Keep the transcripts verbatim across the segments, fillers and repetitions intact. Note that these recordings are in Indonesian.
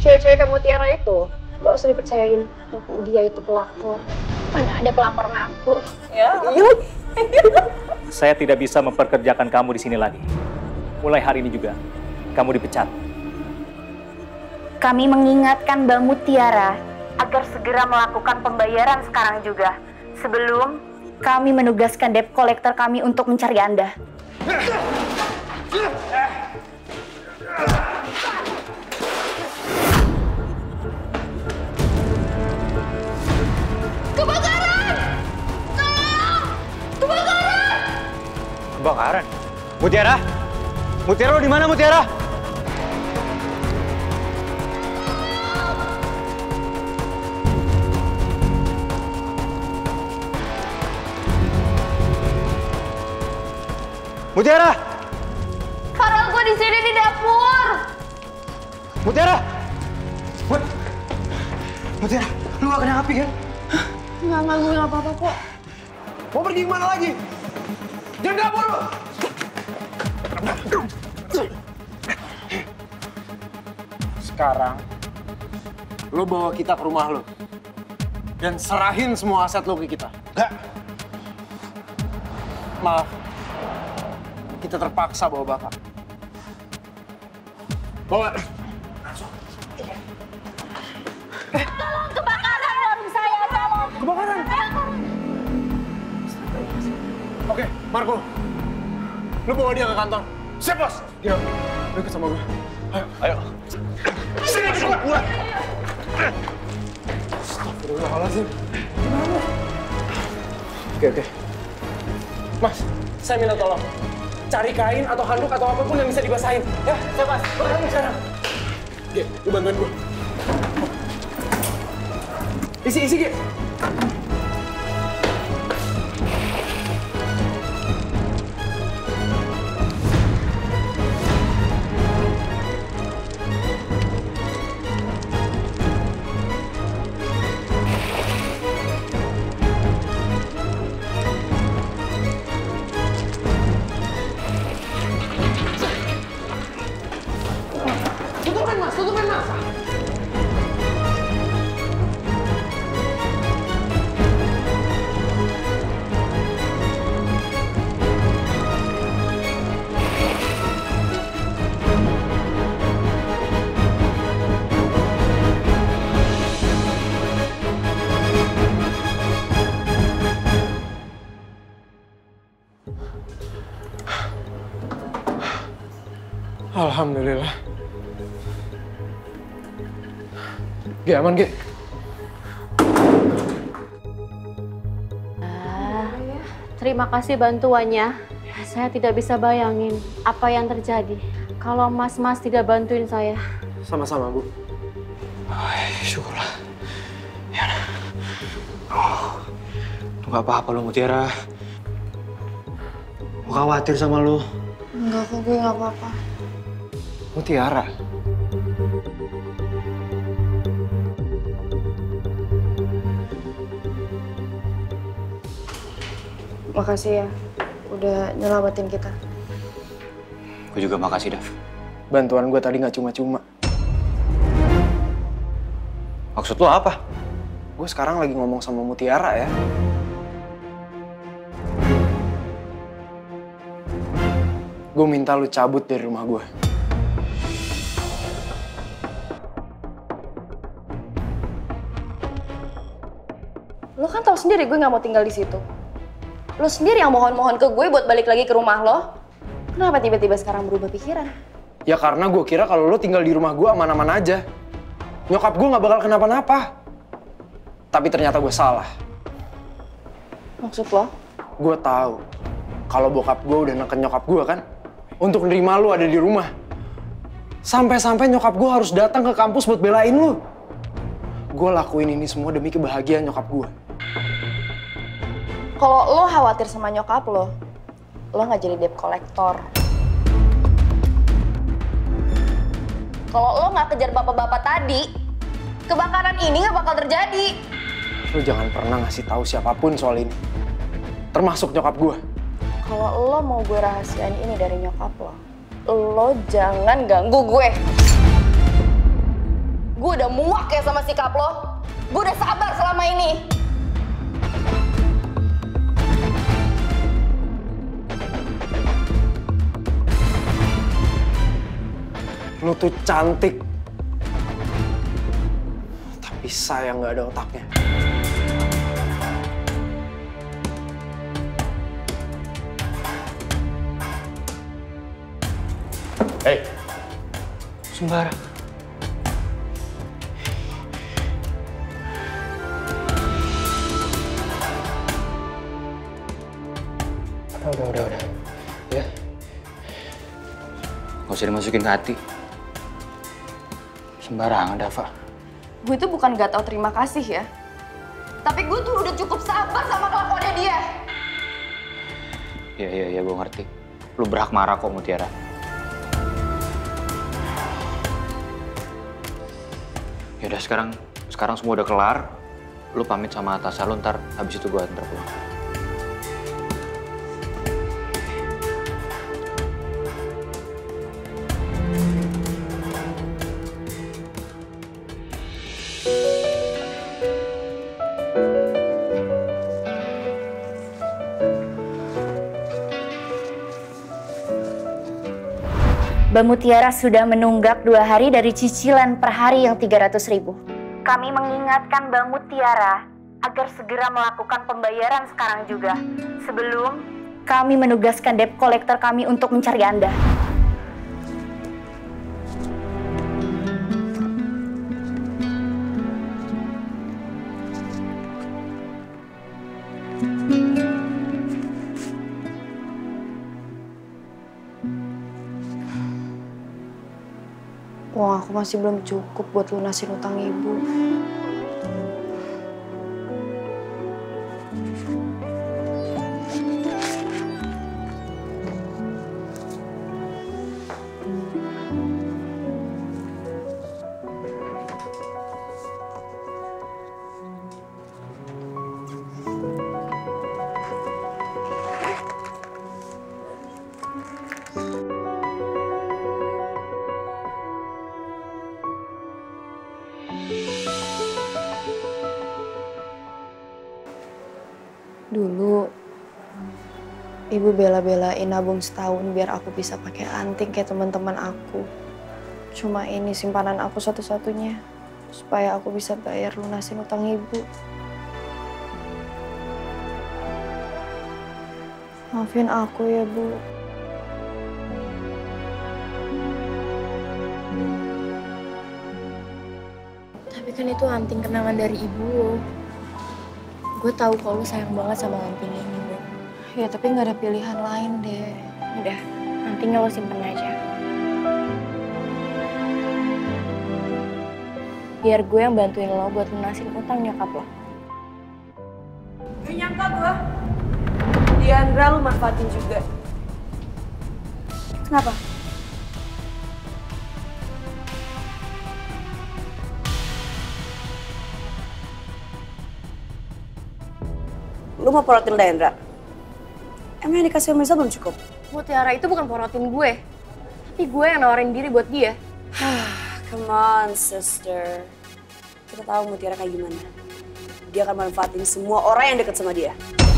cewek-cewek kamu Tiara itu gak usah dipercayain, dia itu pelakor. Mana ada pelakor ngaku. Ya. Saya tidak bisa memperkerjakan kamu di sini lagi. Mulai hari ini juga, kamu dipecat. Kami mengingatkan Mbak Mutiara agar segera melakukan pembayaran sekarang juga. Sebelum kami menugaskan debt collector kami untuk mencari Anda. Kebakaran! Tolong! Kebakaran! Kebakaran? Mutiara? Mutiara lo di mana, Mutiara? Mutiara! Farel, gue di sini di dapur. Mutiara! Mut Mutiara, lu gak kena api kan? Enggak, enggak, gue gak apa-apa kok. Mau pergi kemana lagi? Jangan dapur lu! Sekarang, lu bawa kita ke rumah lu. Dan serahin semua aset lu ke kita. Gak. Maaf. Kita terpaksa bawa bapak. Bawa. Tolong, kebakaran warung saya, tolong. Kebakaran? Oke, Marco. Lu bawa dia ke kantor. Siap, Bos. Gio, lu ikut sama gue. Ayo. Ayo. Sini ikut sama gue. Astagfirullahaladzim. Gimana? Oke, oke. Mas, saya minta tolong. Cari kain atau handuk atau apapun yang bisa dibasahin. Ya, saya pas. Berani sekarang. Oke, lu bantuin gue. Isi, isi, Ge. Tutupin, Mas. Tutupin, Mas. Alhamdulillah. Ge, aman, Ge. Ah, terima kasih bantuannya. Saya tidak bisa bayangin apa yang terjadi kalau mas-mas tidak bantuin saya. Sama-sama, Bu. Ay, syukurlah. Ya. Oh, lu gak apa-apa lu, Mutiara. Gue khawatir sama lu. Enggak kok, gue gak apa-apa. Mutiara. Makasih ya, udah nyelamatin kita. Gue juga makasih, Dav. Bantuan gue tadi nggak cuma-cuma. Maksud lo apa? Gue sekarang lagi ngomong sama Mutiara ya. Gue minta lu cabut dari rumah gue. Lo kan tahu sendiri gue nggak mau tinggal di situ. Lo sendiri yang mohon-mohon ke gue buat balik lagi ke rumah lo. Kenapa tiba-tiba sekarang berubah pikiran? Ya karena gue kira kalau lo tinggal di rumah gue aman-aman aja. Nyokap gue nggak bakal kenapa-napa. Tapi ternyata gue salah. Maksud lo? Gue tahu kalau bokap gue udah neken nyokap gue kan, untuk nerima lo ada di rumah. Sampai-sampai nyokap gue harus datang ke kampus buat belain lo. Gue lakuin ini semua demi kebahagiaan nyokap gue. Kalau lo khawatir sama nyokap lo, lo nggak jadi debt collector. Kalau lo nggak kejar bapak-bapak tadi, kebakaran ini nggak bakal terjadi. Lo jangan pernah ngasih tahu siapapun soal ini, termasuk nyokap gue. Kalau lo mau gue rahasiain ini dari nyokap lo, lo jangan ganggu gue. Gue udah muak ya sama sikap lo. Gue udah sabar selama ini. Lu tuh cantik. Tapi saya nggak ada otaknya. Hei, Sembara. Udah, udah, udah. Ya. Gak usah dimasukin ke hati. Sembarangan, Dava. Gue tuh bukan gak tau terima kasih ya. Tapi gue tuh udah cukup sabar sama kelakuannya dia. Iya, iya, iya, gue ngerti. Lu berhak marah kok, Mutiara. Yaudah, sekarang sekarang semua udah kelar. Lu pamit sama atasan lu, ntar habis itu gue antar pulang. Mbak Mutiara sudah menunggak dua hari dari cicilan per hari yang tiga ratus ribu. Kami mengingatkan Mbak Mutiara agar segera melakukan pembayaran sekarang juga. Sebelum kami menugaskan debt collector kami untuk mencari Anda. Uang aku masih belum cukup buat lunasin utang ibu. Dulu, ibu bela-belain nabung setahun biar aku bisa pakai anting kayak teman-teman aku. Cuma ini simpanan aku satu-satunya, supaya aku bisa bayar lunasin utang ibu. Maafin aku ya, Bu. Tapi kan itu anting kenangan dari ibu lo. Gue tahu kalau lu sayang banget sama anting ini, Bu. Ya, tapi nggak ada pilihan lain deh. Udah, antingnya lo simpen aja. Biar gue yang bantuin lo buat lunasin utang nyokap lo. Gak nyangka gue, Diandra lu manfaatin juga. Kenapa? Lu mau porotin Diandra? Emang yang dikasih Mirza belum cukup? Mutiara itu bukan porotin gue. Tapi gue yang nawarin diri buat dia. Come on, sister. Kita tahu Mutiara kayak gimana. Dia akan manfaatin semua orang yang deket sama dia.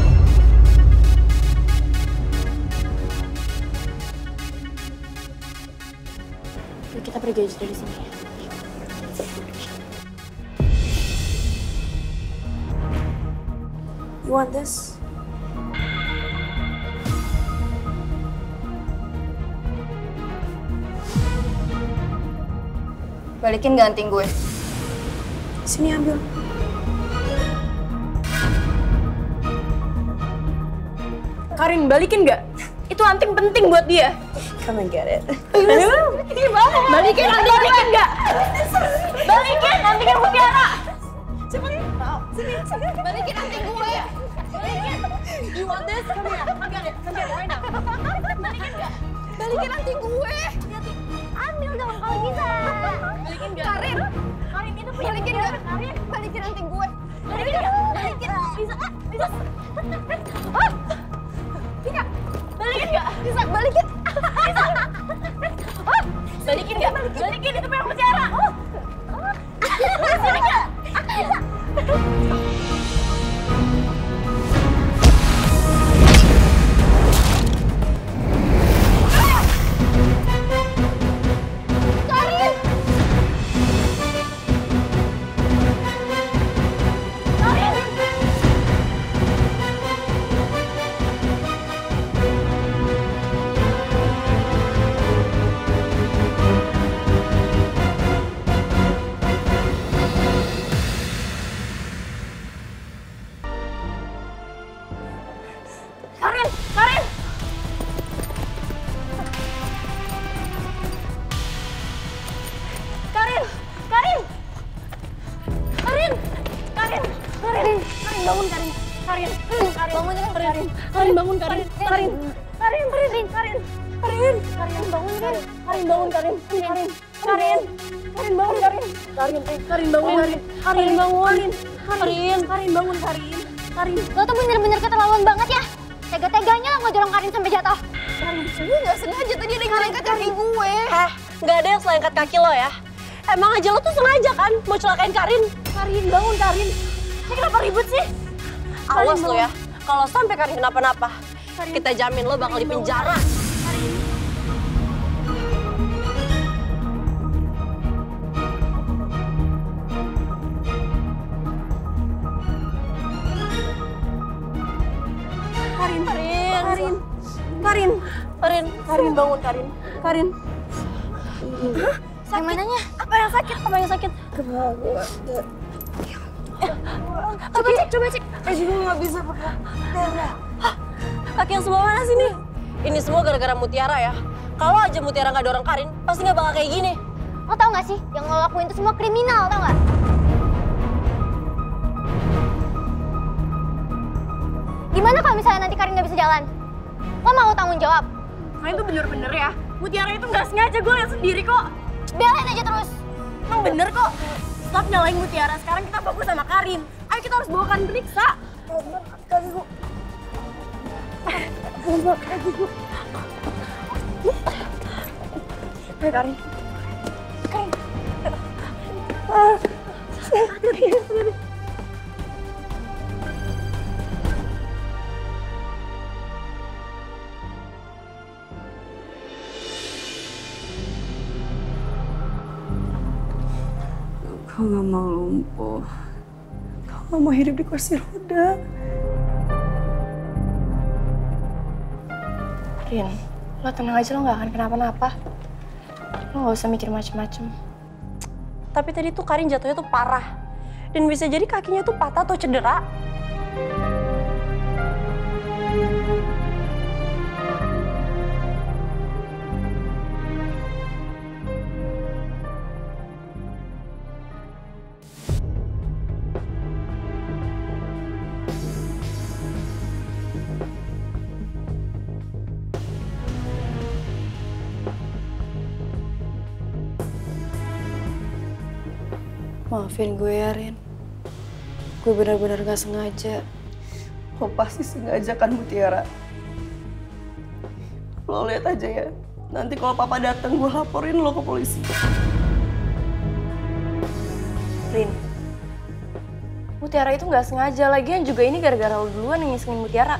Yuk kita pergi aja dari sini. You want this? Balikin gak anting gue? Sini ambil. Karin, balikin gak? Itu anting penting buat dia. Come and get it. Balikin anting gue gak? Balikin antingnya Mutiara. Sini, sini. Balikin anting gue. Balikin. You want this? Come here. Come get it. Come get it right now. Balikin gak? Balikin anting gue. Ambil dong kalau bisa. Balikin gak? Karin. Karin itu punya balikin gak? Karin. Balikin anting gue. Balikin gak? Balikin. Bisa gak? Bisa. Oh. Bisa. Balikin gak? Bisa. Balikin. Bisa. Oh. Balikin gak? Balikin itu punya Mutiara. Oh. Karin bangun, Karin. Karin. Karin, Karin, Karin. Karin, Karin bangun, Karin. Karin bangun, Karin. Karin. Karin. Karin bangun, Karin. Karin, Karin bangun, Karin. Karin bangun. Karin, Karin bangun, Karin. Karin. Lo tuh bener-bener keterlaluan banget ya. Tega-teganya lo ngedorong Karin sampai jatuh. Karin, gue gak sengaja tadi ada yang ngelengkat kaki gue. Heh, gak ada yang selengkat kaki lo ya. Emang aja lo tuh sengaja kan mau celakain Karin. Karin bangun, Karin. Ini kenapa ribut sih? Awas lo ya, kalau sampai Karin kenapa-napa, kita jamin lo bakal di penjara. Karin, Karin, Karin, Karin, Karin, Karin bangun, Karin, Karin. Hah? Sakit? Mananya? Apa yang sakit? Apa yang sakit? Coba cek, coba cek. Eh juga nggak bisa pakai darah. Hah? Kaki yang sebelah mana sini? Ini semua gara-gara Mutiara ya. Kalau aja Mutiara nggak dorong Karin, pasti nggak bakal kayak gini. Lo tau gak sih, yang lo lakuin itu semua kriminal, tau gak? Gimana kalau misalnya nanti Karin nggak bisa jalan? Lo mau tanggung jawab? Karin tuh bener-bener ya. Mutiara itu nggak sengaja, gue lihat sendiri kok. Belain aja terus. Emang bener kok. Stop nyalain Mutiara, sekarang kita fokus sama Karin. Ayo kita harus bawa Karin periksa. Kaki gue. Kaki gue. Ayo Karin. Karin. Hati-hati. Kau gak mau lumpuh. Kau gak mau hidup di kursi roda. Rin, lo tenang aja, lo gak akan kenapa-napa. Lo gak usah mikir macem-macem. Tapi tadi tuh Karin jatuhnya tuh parah. Dan bisa jadi kakinya tuh patah atau cedera. Maafin gue ya, Rin. Gue benar-benar gak sengaja. Lo pasti sengaja kan, Mutiara? Lo lihat aja ya. Nanti kalau papa datang, gue laporin lo ke polisi. Rin, Mutiara itu gak sengaja. Lagian juga ini gara-gara lo duluan yang ngisengin Mutiara.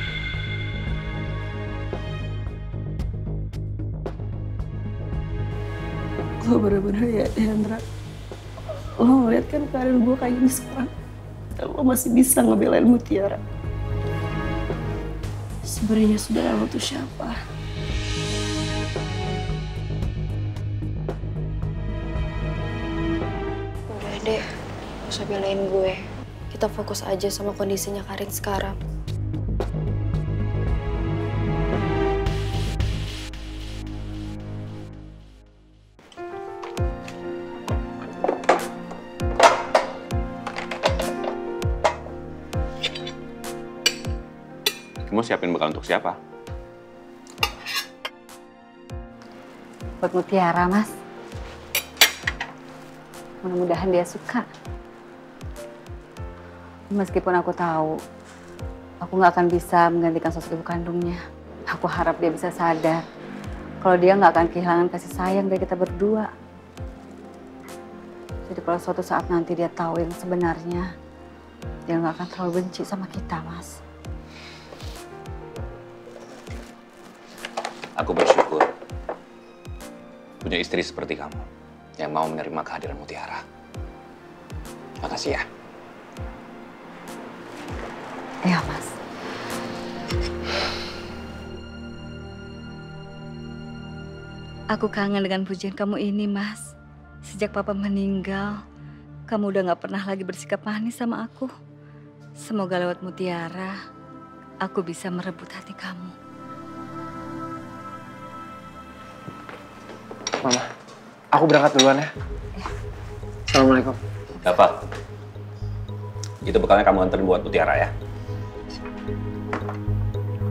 Lo bener-bener ya, Hendra. Lo ngeliat kan keadaan gue kayak gini sekarang. Dan lo masih bisa ngebelain Mutiara. Sebenarnya saudara lo tuh siapa? Udah deh, gak usah belain gue. Kita fokus aja sama kondisinya Karin sekarang. Kamu siapin bekal untuk siapa? Buat Mutiara, Mas. Mudah-mudahan dia suka. Meskipun aku tahu, aku nggak akan bisa menggantikan sosok ibu kandungnya. Aku harap dia bisa sadar kalau dia nggak akan kehilangan kasih sayang dari kita berdua. Jadi kalau suatu saat nanti dia tahu yang sebenarnya, dia nggak akan terlalu benci sama kita, Mas. Aku bersyukur punya istri seperti kamu yang mau menerima kehadiran Mutiara. Makasih ya. Iya, Mas. Aku kangen dengan pujian kamu ini, Mas. Sejak Papa meninggal, kamu udah gak pernah lagi bersikap manis sama aku. Semoga lewat Mutiara, aku bisa merebut hati kamu. Mama, aku berangkat duluan ya. Assalamualaikum. Apa? Itu bekalnya kamu anterin buat Mutiara ya.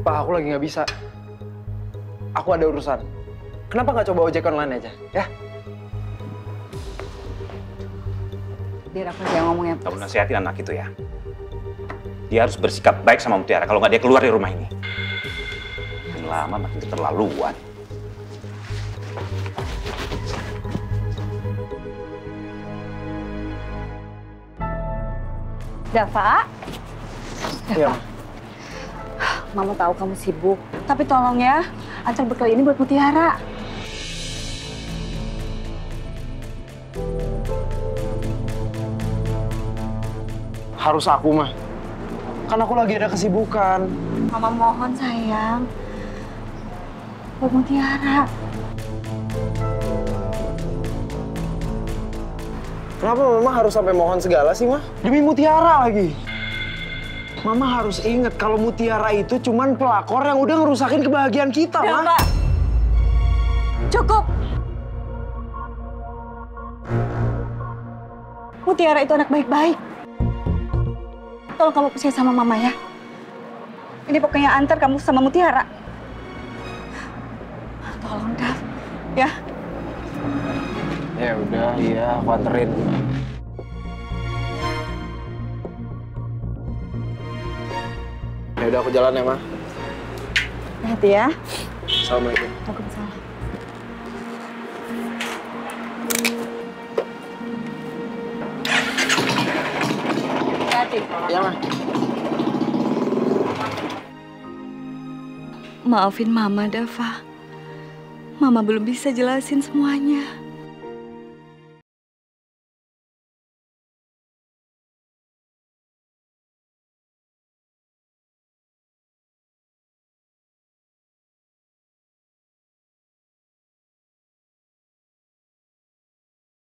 Pak, aku lagi nggak bisa. Aku ada urusan. Kenapa nggak coba ojek online aja, ya? Biar aku yang ngomong ya. Kamu nasihatin anak itu ya. Dia harus bersikap baik sama Mutiara, kalau nggak dia keluar dari rumah ini. Makin lama makin keterlaluan. Dava? Iya. Mama tahu kamu sibuk, tapi tolong ya, antar bekal ini buat Mutiara. Harus aku, mah. Kan aku lagi ada kesibukan. Mama mohon sayang, buat Mutiara. Kenapa Mama harus sampai mohon segala sih, Mah? Demi Mutiara lagi. Mama harus ingat kalau Mutiara itu cuman pelakor yang udah ngerusakin kebahagiaan kita, Ya, Mah. Pak. Cukup. Mutiara itu anak baik-baik. Tolong kamu percaya sama Mama ya. Ini pokoknya antar kamu sama Mutiara. Tolong, Dav. Ya. Ya udah, iya, aku anterin. Ya udah, aku jalan ya, Mah. Hati ya. Assalamualaikum. Waalaikumsalam. Hati. Ya, Mah. Maafin Mama, Dava. Mama belum bisa jelasin semuanya.